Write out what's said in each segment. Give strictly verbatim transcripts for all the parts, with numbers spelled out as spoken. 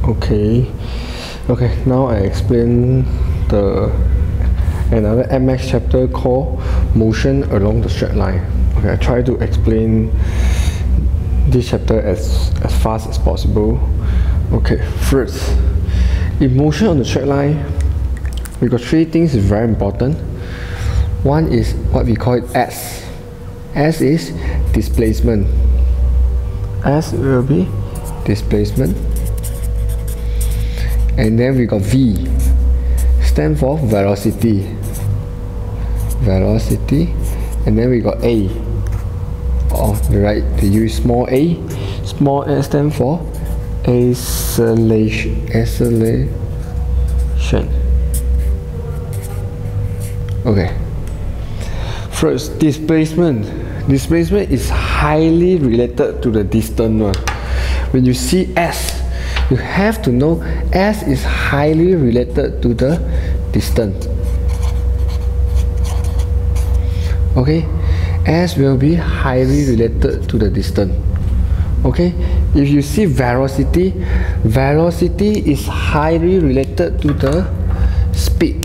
Okay. Okay, now I explain the another M X chapter called motion along the straight line. Okay, I try to explain this chapter as, as fast as possible. Okay, first, in motion on the straight line, we got three things is very important. One is what we call it S. S is displacement. S will be displacement. And then we got V, stand for velocity. Velocity. And then we got A. Oh, right, they use small a. Small a stand for acceleration. Acceleration. Okay. First, displacement. Displacement is highly related to the distance one. When you see S, you have to know S is highly related to the distance. Okay, S will be highly related to the distance. Okay, if you see velocity, velocity is highly related to the speed.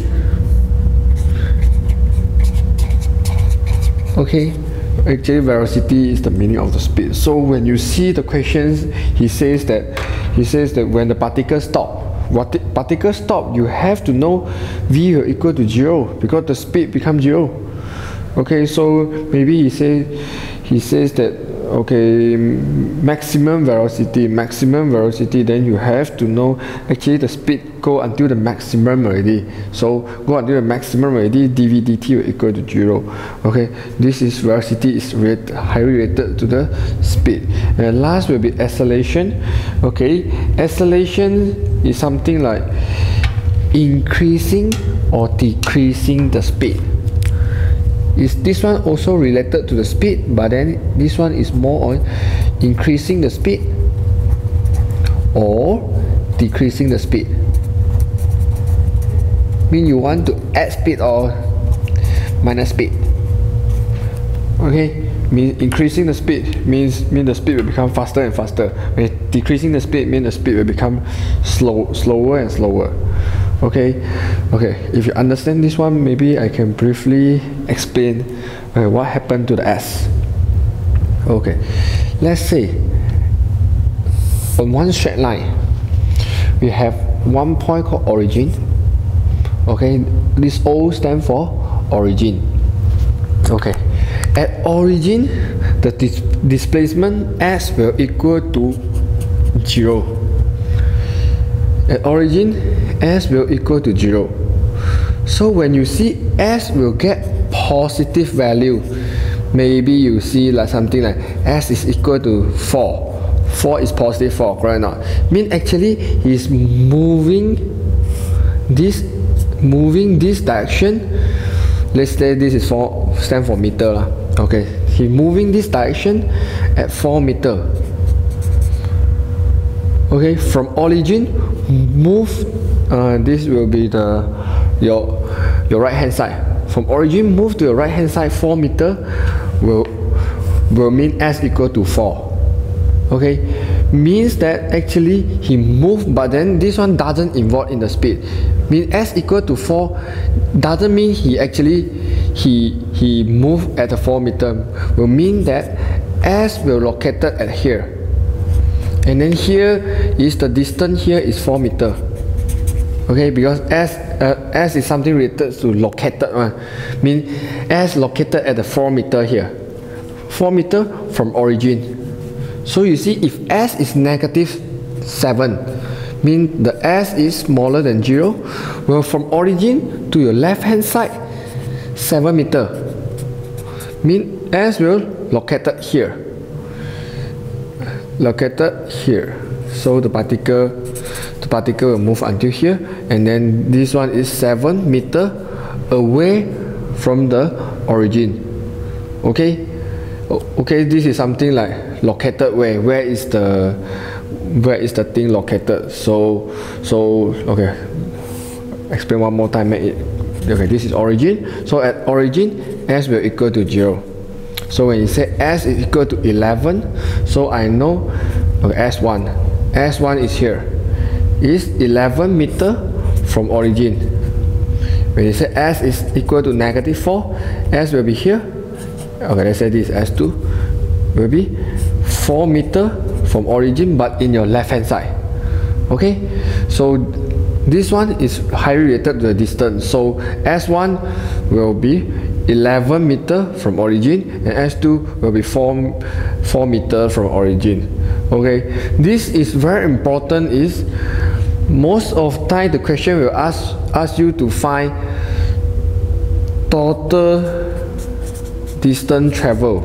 Okay, actually velocity is the meaning of the speed. So when you see the questions, he says that he says that when the particle stop, what particle stop, you have to know V will equal to zero because the speed becomes zero. Okay, so maybe he says he says that okay, maximum velocity, maximum velocity, then you have to know actually the speed go until the maximum already. So go until the maximum already, dv dt will equal to zero. Okay, this is velocity is rate, highly related to the speed. And last will be acceleration. Okay, acceleration is something like increasing or decreasing the speed. Is this one also related to the speed, but then this one is more on increasing the speed or decreasing the speed. Mean you want to add speed or minus speed. Okay, mean increasing the speed means mean the speed will become faster and faster. When decreasing the speed mean the speed will become slow slower and slower. Okay, okay. If you understand this one, maybe I can briefly explain uh, what happened to the S. Okay, let's say on one straight line, we have one point called origin. Okay, this O stands for origin. Okay, at origin, the dis displacement S will equal to zero. At origin, S will equal to zero. So when you see S will get positive value, maybe you see like something like S is equal to four. four is positive four, correct or not? Mean actually he's moving this moving this direction. Let's say this is four stand for meter lah. Okay, he moving this direction at four meter. Okay, from origin move, uh, this will be the your your right hand side. From origin move to your right hand side four meter will will mean S equal to four. Okay, means that actually he moved, but then this one doesn't involve in the speed. Mean S equal to four doesn't mean he actually he he moved at the four meter. Will mean that S will located at here. And then here is the distance here is four meter. Okay, because S uh, S is something related to located one. Mean S located at the four meter here. four meter from origin. So you see if S is negative seven, mean the S is smaller than zero. Well, from origin to your left hand side seven meter. Mean S will located here. Located here. So the particle the particle will move until here, and then this one is seven meter away from the origin. Okay, okay, this is something like located where where is the where is the thing located. So so okay, explain one more time. Make it okay. This is origin. So at origin S will equal to zero. So when you say S is equal to eleven, so I know okay, S one. S one is here. is eleven meter from origin. When you say S is equal to negative four, S will be here. Okay, let's say this S two will be four meter from origin, but in your left hand side. Okay, so this one is highly related to the distance. So S one will be eleven meter from origin, and S two will be four meter from origin. Okay, this is very important. Is most of time the question will ask ask you to find total distance travel.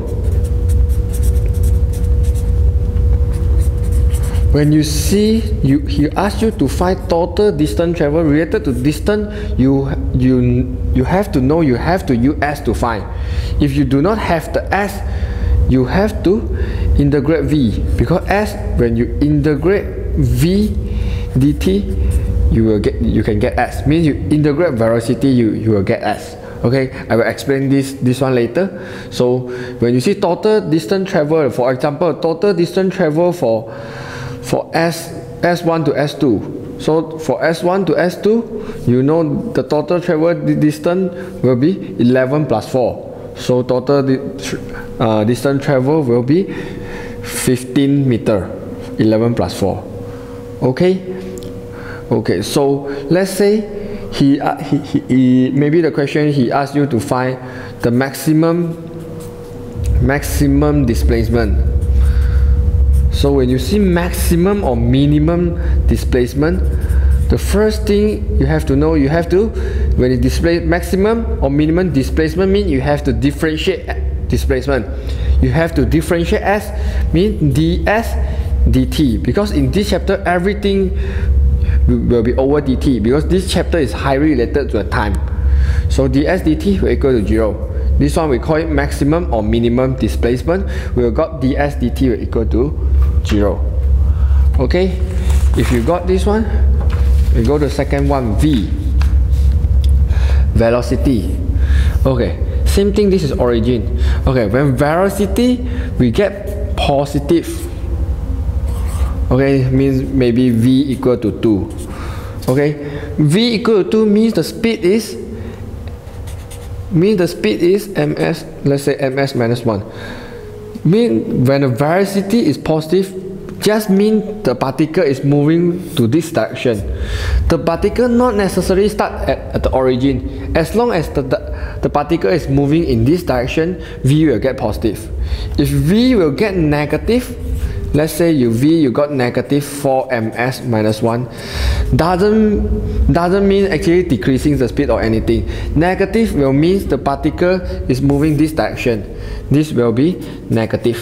When you see you he asks you to find total distance travel related to distance, you you you have to know you have to use S to find. If you do not have the S, you have to integrate V, because S, when you integrate V dt, you will get you can get S. Means you integrate velocity, you you will get S. Okay, I will explain this this one later. So when you see total distance travel, for example, total distance travel for for S S1 to S two. So for S one to S two, you know the total travel distance will be eleven plus four. So total di uh, distance travel will be fifteen meter. eleven plus four. Okay. Okay. So let's say he, uh, he, he, he maybe the question he asked you to find the maximum maximum displacement. So when you see maximum or minimum displacement, the first thing you have to know, you have to, when you display maximum or minimum displacement, mean you have to differentiate displacement. You have to differentiate S, mean ds dt, because in this chapter everything will be over dt, because this chapter is highly related to the time. So ds dt will equal to zero. This one we call it maximum or minimum displacement. We got ds dt will equal to zero. Okay, if you got this one, we go to the second one, V, velocity. Okay, same thing, this is origin. Okay, when velocity we get positive, okay, means maybe V equal to two. Okay, V equal to two means the speed is means the speed is ms, let's say ms minus one. Mean when the velocity is positive, just mean the particle is moving to this direction. The particle not necessarily start at, at the origin. As long as the, the, the particle is moving in this direction, V will get positive. If V will get negative, let's say you V you got negative four ms minus one, doesn't doesn't mean actually decreasing the speed or anything. Negative will mean the particle is moving this direction. This will be negative.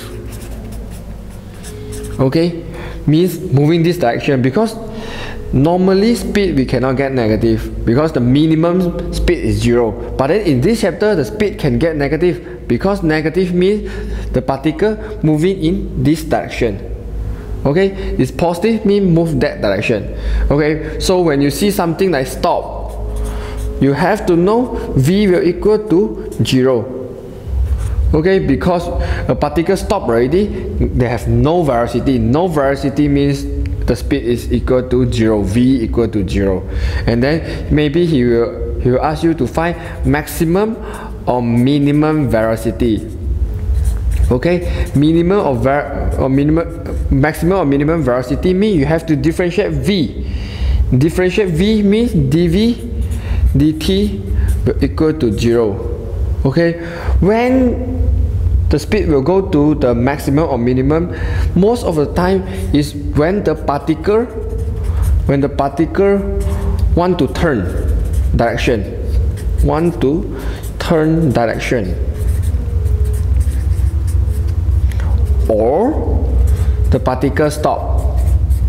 Okay, means moving this direction, because normally speed we cannot get negative because the minimum speed is zero. But then in this chapter the speed can get negative, because negative means the particle moving in this direction. Okay, it's positive means move that direction. Okay, so when you see something like stop, you have to know V will equal to zero. Okay, because a particle stop already, they have no velocity. No velocity means the speed is equal to zero. V equal to zero. And then maybe he will he will ask you to find maximum or minimum velocity. Okay, minimum or, ver or minimum maximum or minimum velocity means you have to differentiate V. Differentiate V means dv dt will equal to zero. Okay, when the speed will go to the maximum or minimum, most of the time is when the particle when the particle want to turn direction want to turn direction or the particle stop.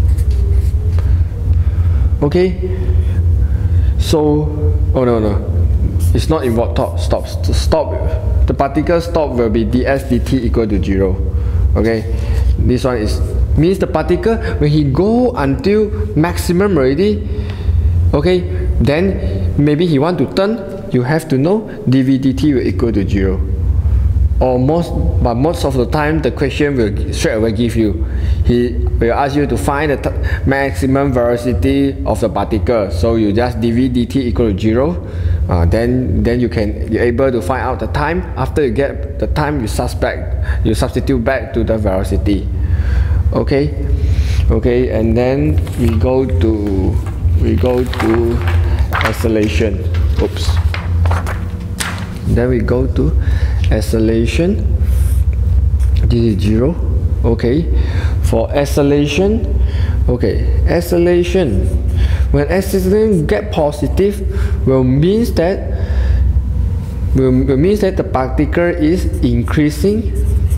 Okay, so oh no no it's not involved top stop stop the particle stop will be ds dt equal to zero. Okay, this one is means the particle when he go until maximum already, okay, then maybe he want to turn, you have to know dv dt will equal to zero. Or most but most of the time the question will straight away give you he will ask you to find the maximum velocity of the particle. So you just dv dt equal to zero. Uh, then then you can you're able to find out the time. After you get the time, you suspect you substitute back to the velocity. Okay, okay, and then we go to we go to acceleration. Oops. Then we go to acceleration. This is zero. Okay, for acceleration, okay, acceleration. When acceleration get positive, will means that will, will means that the particle is increasing,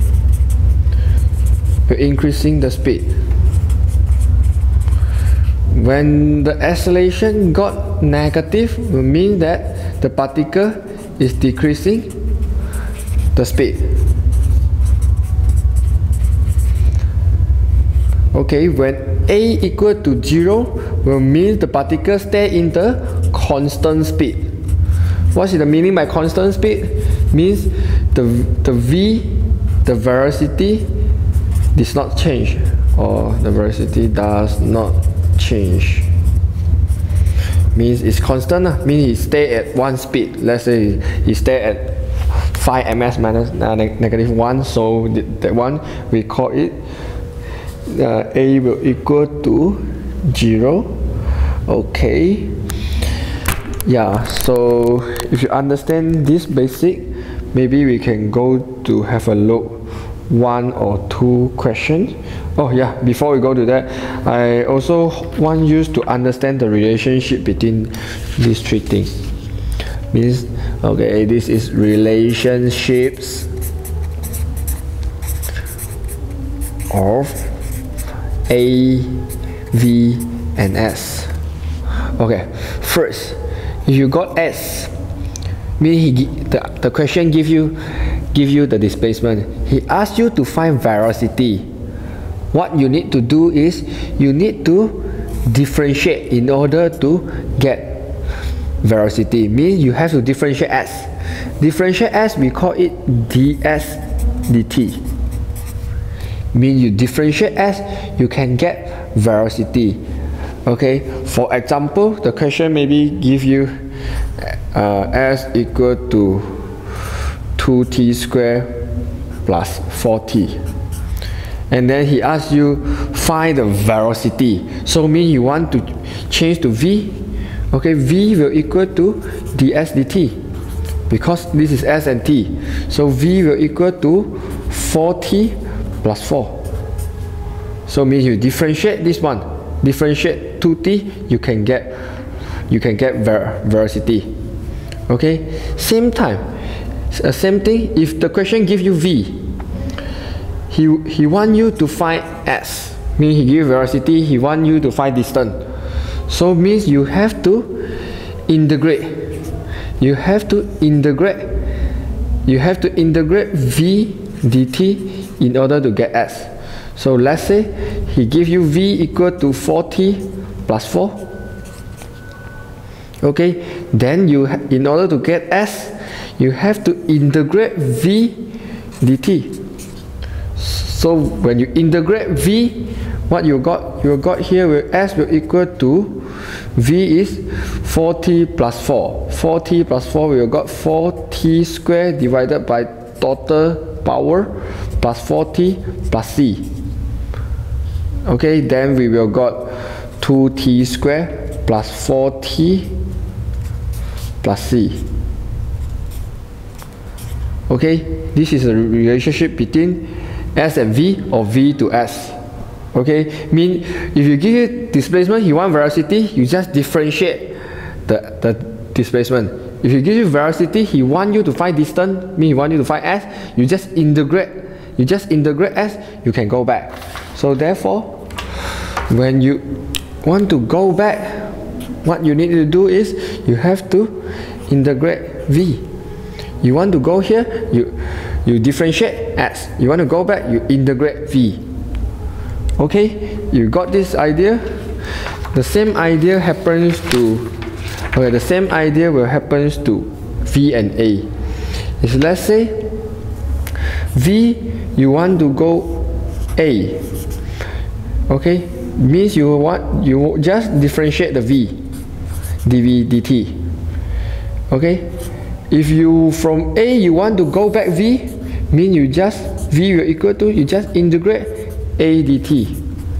increasing the speed. When the acceleration got negative, will mean that the particle is decreasing the speed. Okay, when a equal to zero, will mean the particle stay in the constant speed. What is the meaning by constant speed? Means the the v, the velocity, does not change, or the velocity does not change. Means it's constant. Uh, means he stay at one speed. Let's say he stay at five meters minus uh, neg negative one. So th that one we call it. Uh, a will equal to zero. Okay, yeah, so if you understand this basic, maybe we can go to have a look one or two questions. Oh yeah, before we go to that, I also want you to understand the relationship between these three things. Means, okay, this is relationships of A, V, and S. Okay, first, if you got S, mean he the, the question give you give you the displacement. He asks you to find velocity. What you need to do is you need to differentiate in order to get velocity. Means you have to differentiate S. Differentiate S, we call it ds dt. Means you differentiate S, you can get velocity. Okay, for example, the question maybe give you uh, S equal to two t squared plus four t, and then he asks you find the velocity. So mean you want to change to v. Okay, v will equal to ds dt, because this is S and t. So v will equal to four t plus four. So means you differentiate this one, differentiate two t, you can get you can get ver velocity. Okay, same time, uh, same thing. If the question give you v, he he want you to find s, means he give velocity, he want you to find distance. So means you have to integrate. You have to integrate. You have to integrate v dt in order to get s. So let's say he give you v equal to four t plus four. Okay, then you in order to get s, you have to integrate v dt. So when you integrate v, what you got? You got here will s will equal to v is four t plus four. four t plus four, we got four t squared divided by total power plus four t plus c. Okay, then we will got two t squared plus four t plus c. Okay, this is a relationship between S and V, or V to S. Okay, mean if you give it displacement, you want velocity, you just differentiate the, the displacement. If you give you velocity, he want you to find distance, mean he want you to find S, you just integrate, you just integrate S, you can go back. So therefore, when you want to go back, what you need to do is you have to integrate V. You want to go here, you you differentiate S. You want to go back, you integrate V. Okay, you got this idea? The same idea happens to okay, the same idea will happens to V and A. Is let's say V, you want to go A. Okay, means you want you just differentiate the v, dv dt. Okay, if you from a you want to go back v, mean you just v will equal to you just integrate a dt.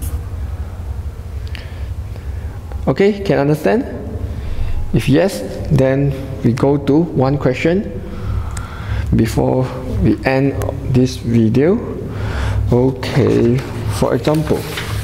Okay, can understand? If yes, then we go to one question before we end this video. Okay, for example,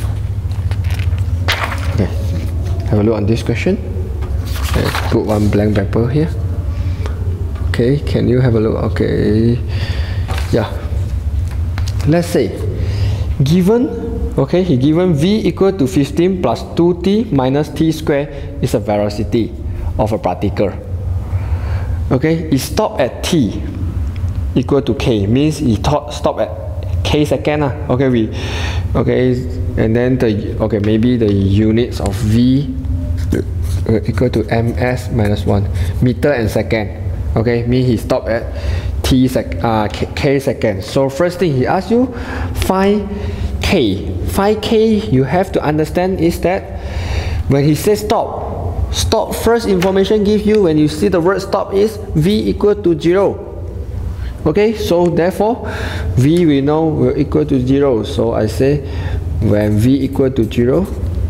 okay, have a look on this question. Okay, put one blank paper here. Okay, can you have a look? Okay, yeah, let's say given, okay, he given v equal to fifteen plus two t minus t squared is a velocity of a particle. Okay, it stop at t equal to k, means it stop at k second. Uh. Okay, we okay, and then the okay maybe the units of v uh, equal to ms minus one meter and second. Okay, means he stop at t sec uh, k, k second. So first thing he asks you find k. Find k. You have to understand is that when he says stop. Stop, first information give you when you see the word stop is v equal to zero. Okay, so therefore v we know will equal to zero. So I say when v equal to zero,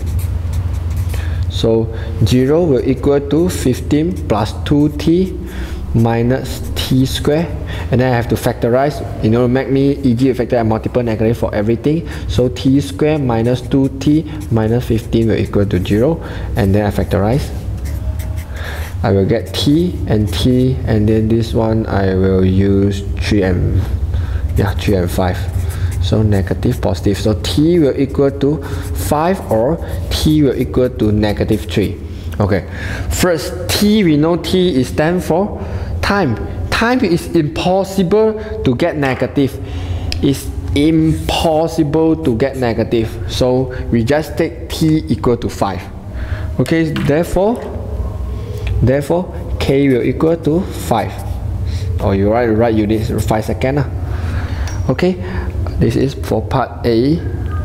so zero will equal to fifteen plus two t minus t squared, and then I have to factorize. You know, make me easy to factor and multiple negative for everything. So t squared minus two t minus fifteen will equal to zero, and then I factorize. I will get t and t, and then this one I will use three and yeah three and five. So negative, positive. So t will equal to five or t will equal to negative three. Okay, first t we know t is stand for time. Time is impossible to get negative. It's impossible to get negative. So we just take t equal to five. Okay, therefore, therefore k will equal to five. Or you write right units five second. Okay, this is for part A.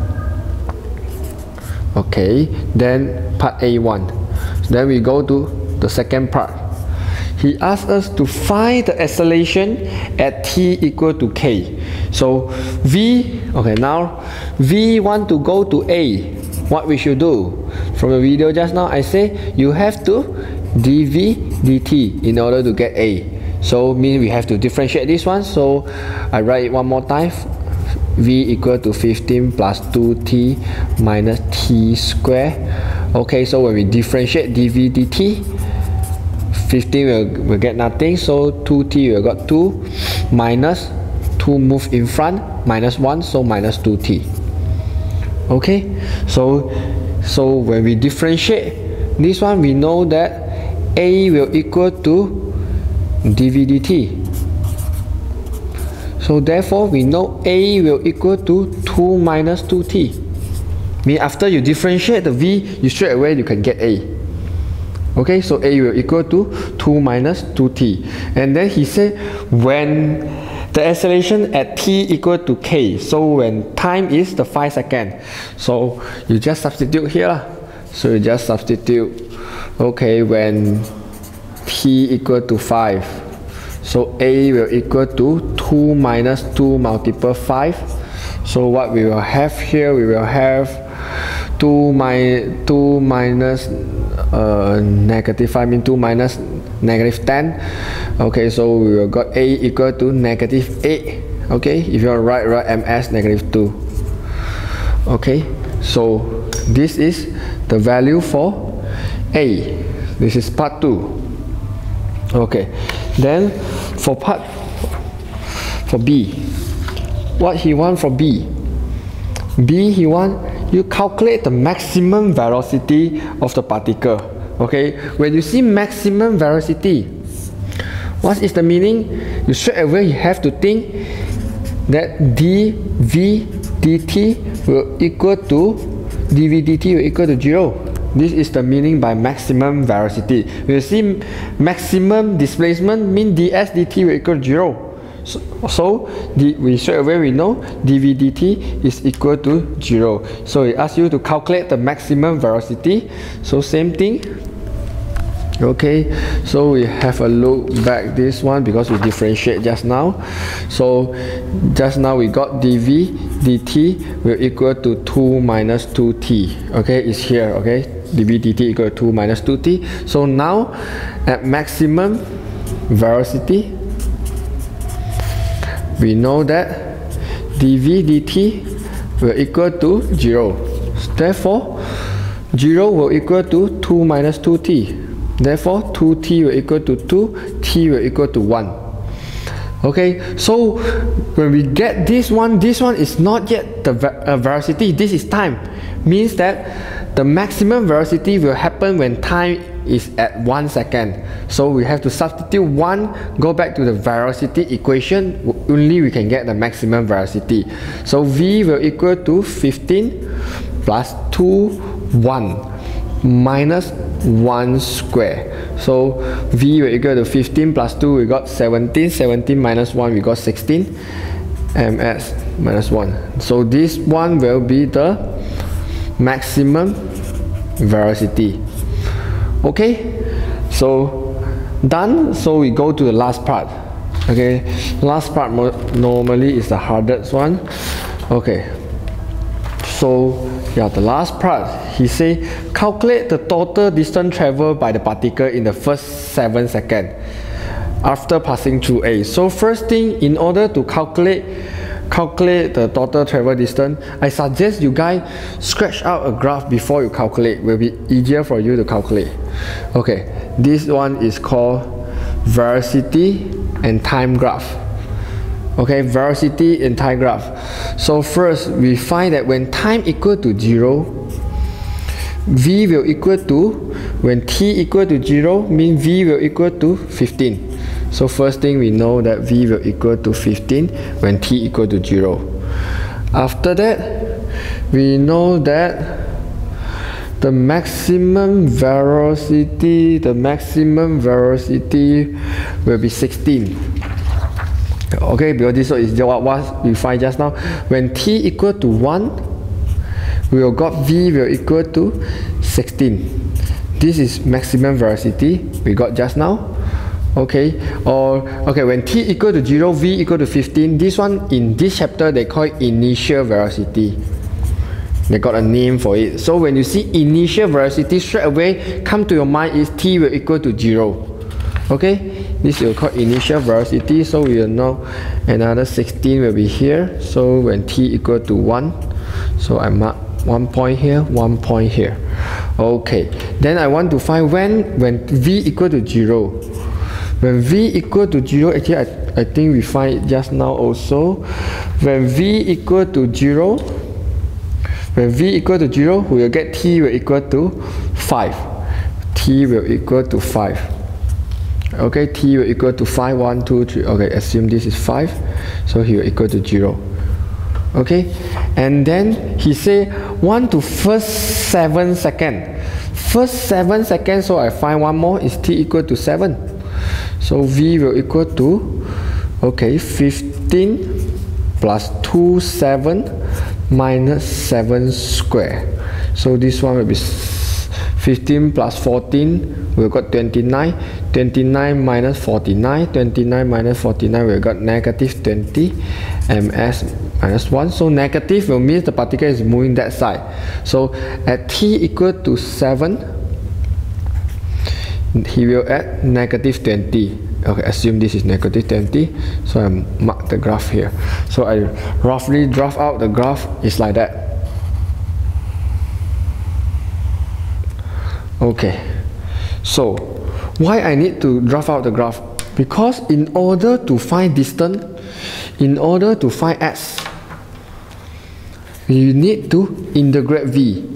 Okay, then part A one. Then we go to the second part. He asks us to find the acceleration at t equal to k. So v, okay, now v want to go to a. What we should do? From the video just now, I say you have to dv dt in order to get a. So mean we have to differentiate this one. So I write it one more time. V equal to fifteen plus two t minus t squared. Okay, so when we differentiate dv dt, fifteen will, will get nothing, so two t will got two, minus two move in front, minus one, so minus two t. Okay, so so when we differentiate this one, we know that a will equal to dv dt. So therefore we know a will equal to two minus two t. Mean after you differentiate the v, you straight away you can get a. Okay, so a will equal to two minus two t. And then he said when the acceleration at t equal to k, so when time is the five second, so you just substitute here lah. So you just substitute, okay, when t equal to five, so a will equal to two minus two multiple five. So what we will have here, we will have two, mi two minus uh, negative five, mean two minus negative ten. Okay, so we will got a equal to negative eight. Okay, if you are right, write ms negative two. Okay, so this is the value for a. This is part two. Okay, then for part for b, what he want for b? B he want you calculate the maximum velocity of the particle. Okay, when you see maximum velocity, what is the meaning? You straight away you have to think that dv dt will equal to dv dt will equal to zero. This is the meaning by maximum velocity. You see maximum displacement mean ds dt will equal to zero. So, so the, we straight away we know dv dt is equal to zero. So it asks you to calculate the maximum velocity. So same thing. Okay, so we have a look back this one because we differentiate just now. So just now we got dv dt will equal to two minus two t. Okay, it's here. Okay, dv dt equal to two minus two t. So now at maximum velocity, we know that dv dt will equal to zero. Therefore, zero will equal to two minus two t. Therefore, two t will equal to two, t will equal to one. Okay, so when we get this one, this one is not yet the uh, velocity, this is time. Means that the maximum velocity will happen when time is at one second. So we have to substitute one, go back to the velocity equation, only we can get the maximum velocity. So v will equal to fifteen plus two, one. Minus one square. So v will equal to fifteen plus two, we got seventeen. seventeen minus one, we got sixteen. Ms minus one. So this one will be the maximum velocity. Okay, so done. So we go to the last part. Okay, last part normally is the hardest one. Okay, so yeah, the last part, he say calculate the total distance traveled by the particle in the first seven seconds after passing through A. So first thing, in order to calculate calculate the total travel distance, I suggest you guys scratch out a graph before you calculate. It will be easier for you to calculate. Okay, this one is called velocity and time graph. Okay, velocity and time graph. So first, we find that when time equal to zero, v will equal to, when t equal to zero, mean v will equal to fifteen. So first thing we know that v will equal to fifteen when t equal to zero. After that, we know that the maximum velocity, the maximum velocity will be sixteen. Okay, because this is what was we find just now. When t equal to one, we will got v will equal to sixteen. This is maximum velocity we got just now. Okay, or okay, when t equal to zero, v equal to fifteen. This one in this chapter they call it initial velocity. They got a name for it. So when you see initial velocity, straight away come to your mind is t will equal to zero. Okay, this will call initial velocity. So we will know another sixteen will be here. So when t equal to one, so I mark one point here, one point here. Okay, then I want to find when when v equal to zero. When v equal to zero, actually I, I think we find it just now also. When v equal to zero, when v equal to zero, we will get t will equal to five. T will equal to five. Okay, t will equal to five, one, two, three. Okay, assume this is five, so he will equal to zero. Okay, and then he say one to first seven second. First seven seconds, so I find one more is t equal to seven. So v will equal to, okay, fifteen plus two, seven minus seven square. So this one will be fifteen plus fourteen, we've got twenty-nine. twenty-nine minus forty-nine, twenty-nine minus forty-nine, we've got negative twenty, ms minus one. So negative will mean the particle is moving that side. So at t equal to seven, he will add negative twenty. Okay, assume this is negative twenty. So I mark the graph here. So I roughly draft out the graph is like that. Okay, so why I need to draft out the graph? Because in order to find distance, in order to find s, you need to integrate v.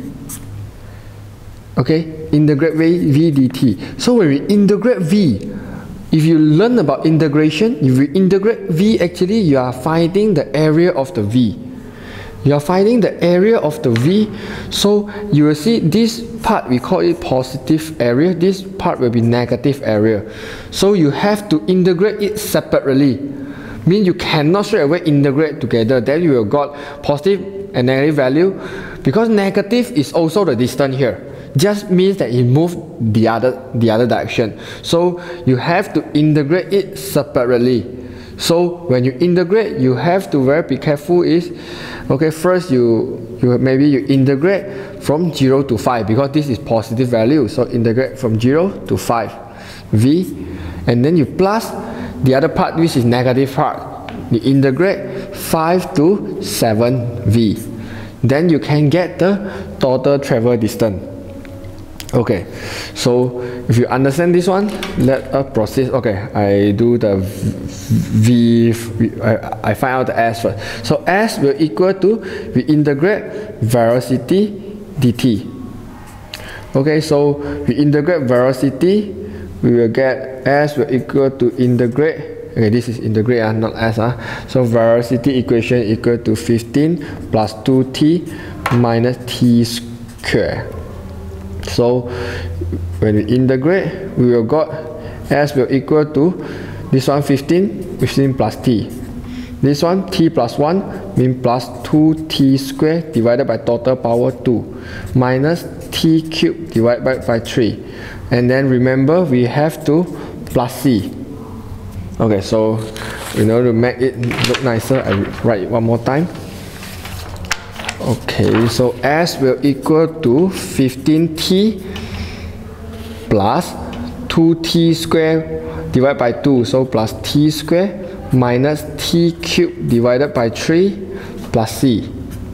Okay, integrate v, v dt. So when we integrate v, if you learn about integration, if you integrate v, actually you are finding the area of the v. You are finding the area of the v. So you will see this part, we call it positive area. This part will be negative area. So you have to integrate it separately. means you cannot straight away integrate together. Then you will got positive and negative value, because negative is also the distance here. Just means that it moved the other the other direction. So you have to integrate it separately. So when you integrate, you have to very be careful is, okay, first you you maybe you integrate from zero to five, because this is positive value. So integrate from zero to five v, and then you plus the other part which is negative part. You integrate five to seven v. Then you can get the total travel distance. Okay, so if you understand this one, let us proceed. Okay, I do the v, v I, I find out the s first. So s will equal to, we integrate velocity dt. Okay, so we integrate velocity, we will get s will equal to integrate. Okay, this is integrate, uh, not s. Uh. So velocity equation equal to fifteen plus two t minus t square. So when we integrate, we will got s will equal to this one fifteen, fifteen plus t. This one t plus one means plus two t square divided by total power two minus t cube divided by, by three. And then remember, we have to plus c. Okay, so in order to make it look nicer, I write it one more time. Okay, so s will equal to fifteen t plus two t square divided by two, so plus t square minus t cube divided by three plus c.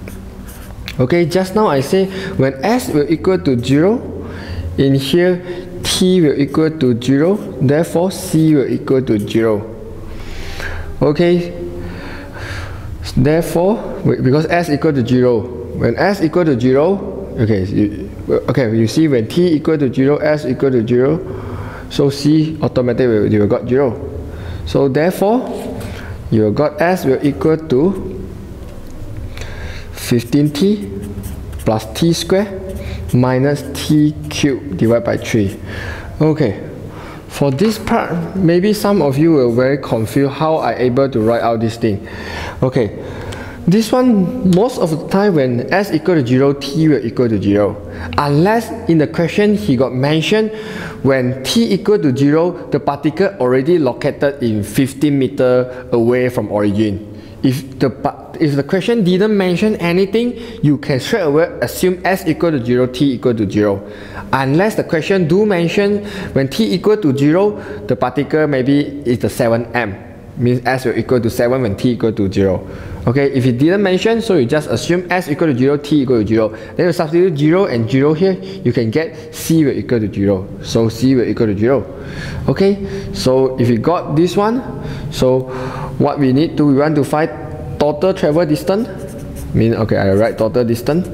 Okay, just now I say when s will equal to zero, in here t will equal to zero, therefore c will equal to zero. Okay, therefore because s equal to zero, when s equal to zero, okay, you, okay, you see when t equal to zero, s equal to zero, so c automatically you will got zero. So therefore you got s will equal to fifteen t plus t square minus t cube divided by three. Okay, for this part, maybe some of you were very confused how I able to write out this thing. Okay, this one, most of the time when s equal to zero, t will equal to zero. Unless in the question he got mentioned when t equal to zero, the particle already located in fifteen meter away from origin. If the if the question didn't mention anything, you can straight away assume s equal to zero, t equal to zero. Unless the question do mention when t equal to zero, the particle maybe is the seven m, means s will equal to seven when t equal to zero. Okay, if it didn't mention, so you just assume s equal to zero, t equal to zero. Then you substitute zero and zero here, you can get c will equal to zero. So c will equal to zero. Okay, so if you got this one, so what we need to, we want to find total travel distance. Mean, okay, I write total distance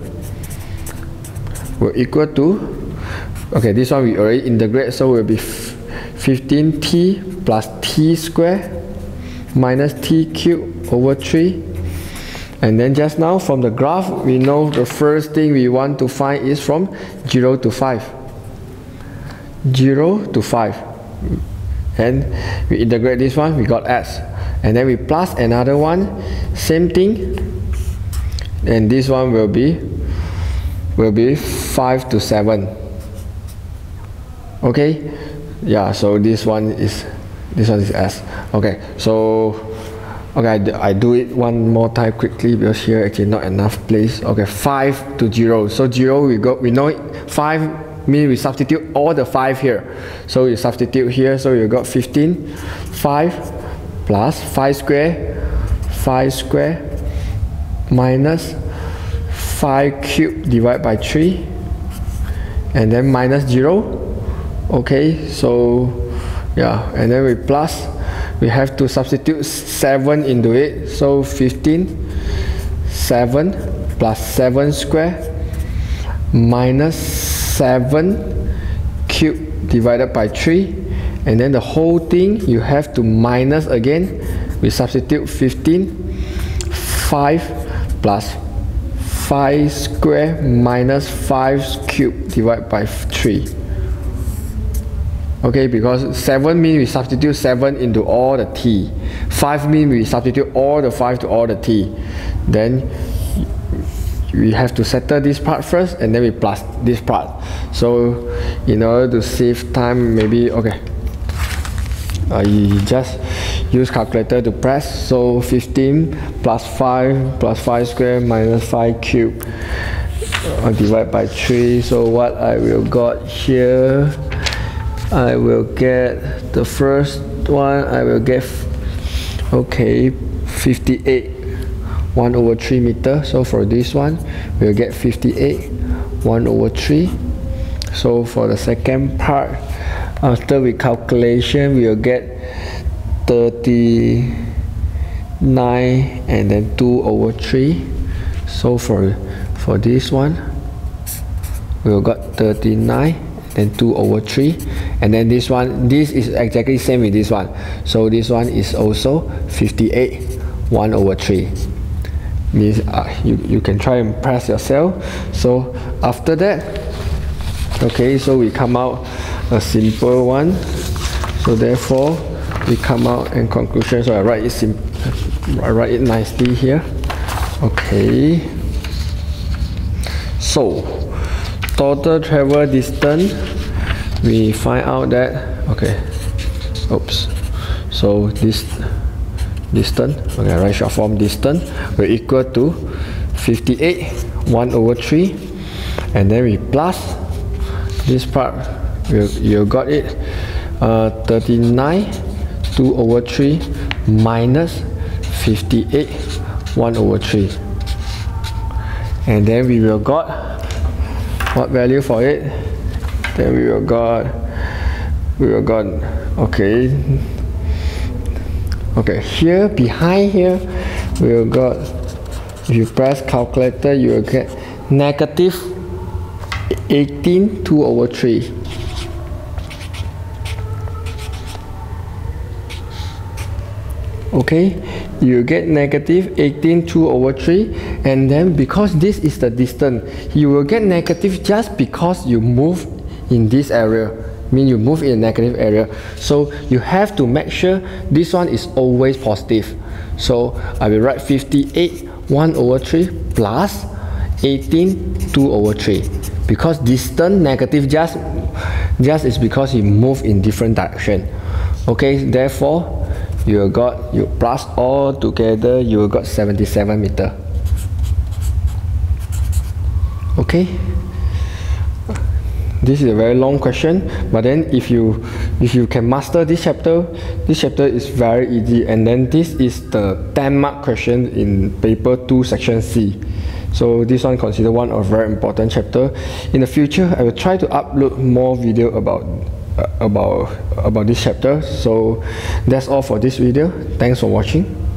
will equal to, okay, this one we already integrate, so will be fifteen t plus t square minus t cube over three. And then just now from the graph, we know the first thing we want to find is from zero to five. zero to five. And we integrate this one, we got s. And then we plus another one, same thing. And this one will be will be five to seven. Okay? Yeah, so this one is this one is s. Okay, so okay, I do, I do it one more time quickly because here actually not enough place. Okay, five to zero. So zero we go we know it, five means we substitute all the five here. So you substitute here, so you got fifteen, five plus five square, five square minus five cube divided by three, and then minus zero. Okay, so yeah, and then we plus, we have to substitute seven into it, so fifteen, seven plus seven square minus seven cube divided by three, and then the whole thing you have to minus again. We substitute fifteen, five plus five square minus five cube divided by three. Okay, because seven means we substitute seven into all the t. five means we substitute all the five to all the t. Then we have to settle this part first, and then we plus this part. So in order to save time, maybe okay, uh, you just use calculator to press. So fifteen plus five plus five squared minus five cubed, uh, divide by three. So what I will got here, I will get the first one, I will get okay fifty-eight, one over three meter. So for this one we'll get fifty-eight, one over three. So for the second part, after we calculation, we'll get thirty-nine and then two over three. So for for this one we'll got thirty-nine then two over three, and then this one, this is exactly same with this one, so this one is also fifty-eight, one over three. Means uh, you, you can try and press yourself. So after that, okay, so we come out a simple one. So therefore we come out in conclusion. So I write it sim I write it nicely here. Okay, so total travel distance, we find out that, okay, oops, so this distance, okay, write short form distance will equal to fifty-eight, one over three, and then we plus this part, you, you got it, uh, thirty-nine, two over three minus fifty-eight, one over three, and then we will got what value for it? Then we will got, we will got, okay, okay, here, behind here, we will got, if you press calculator, you will get negative eighteen, two over three. Okay, you get negative eighteen, two over three, and then because this is the distance, you will get negative just because you move in this area, mean you move in a negative area. So you have to make sure this one is always positive. So I will write fifty-eight, one over three plus eighteen, two over three, because distance negative just just is because you move in different direction. Okay, therefore you got, you plus all together, you got seventy-seven meter. Okay, this is a very long question, but then if you if you can master this chapter, this chapter is very easy, and then this is the ten mark question in paper two section C. So this one considered one of very important chapter. In the future, I will try to upload more video about uh, about about this chapter. So that's all for this video. Thanks for watching.